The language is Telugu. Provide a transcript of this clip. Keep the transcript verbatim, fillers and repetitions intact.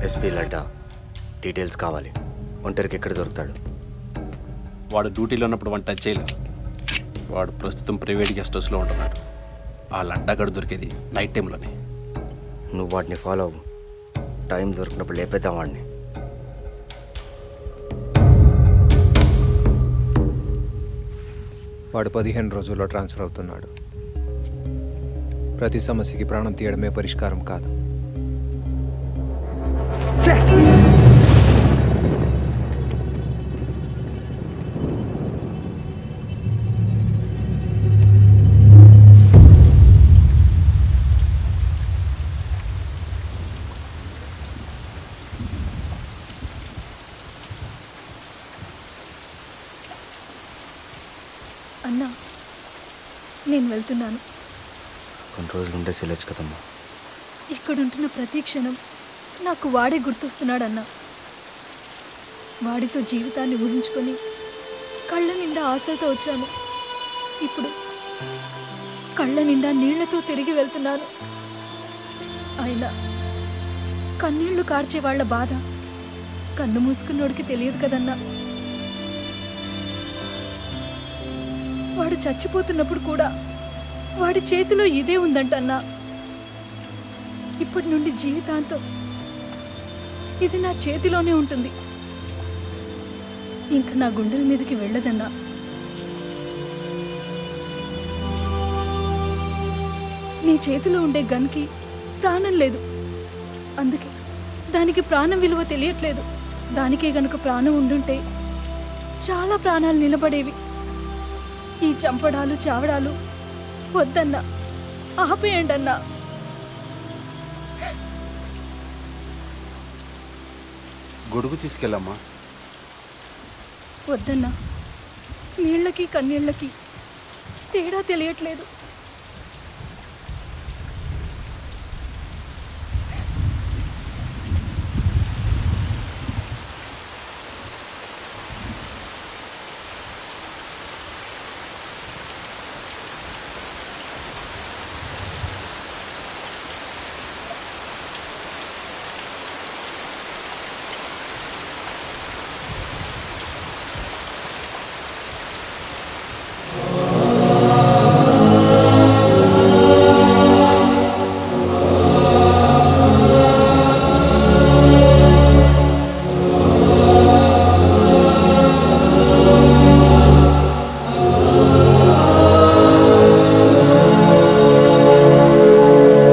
ఎస్పీ లడ్డా డీటెయిల్స్ కావాలి. ఒంటరికి ఎక్కడ దొరుకుతాడు? వాడు డ్యూటీలో ఉన్నప్పుడు వాడిని టచ్ చేయలేదు. వాడు ప్రస్తుతం ప్రైవేట్ గెస్ట్ హౌస్లో ఉంటున్నాడు. ఆ లడ్డాగడు దొరికేది నైట్ టైంలోనే. నువ్వు వాడిని ఫాలో అవ్వు. టైం దొరికినప్పుడు లేపేద్దాం వాడిని. వాడు పదిహేను రోజుల్లో ట్రాన్స్ఫర్ అవుతున్నాడు. ప్రతి సమస్యకి ప్రాణం తీయడమే పరిష్కారం కాదు. అన్నా, నేను వెళ్తున్నాను. కొన్ని రోజులు ఉండే సెలొచ్చు కదమ్మా. ఇక్కడుంటున్న ప్రతి క్షణం నాకు వాడే గుర్తొస్తున్నాడన్నా. వాడితో జీవితాన్ని ఊహించుకొని కళ్ళ నిండా ఆశలతో వచ్చాను. ఇప్పుడు కళ్ళ నిండా నీళ్లతో తిరిగి వెళ్తున్నాను. అయినా కన్నీళ్లు కార్చే వాళ్ళ బాధ కన్ను మూసుకున్నోడికి తెలియదు కదన్నా. వాడు చచ్చిపోతున్నప్పుడు కూడా వాడి చేతిలో ఇదే ఉందంటన్నా. ఇప్పటి నుండి జీవితాంతం ఇది నా చేతిలోనే ఉంటుంది. ఇంకా నా గుండెల మీదకి వెళ్ళదన్నా. నీ చేతిలో ఉండే గన్కి ప్రాణం లేదు. అందుకే దానికి ప్రాణం విలువ తెలియట్లేదు. దానికే గనుక ప్రాణం ఉండుంటే చాలా ప్రాణాలు నిలబడేవి. ఈ చంపడాలు చావడాలు వద్దన్నా, ఆపేయండి అన్నా. గొడుగు తీసుకెళ్ళమ్మా. వద్దన్నా, నీళ్ళకి కన్నీళ్ళకి తేడా తెలియట్లేదు.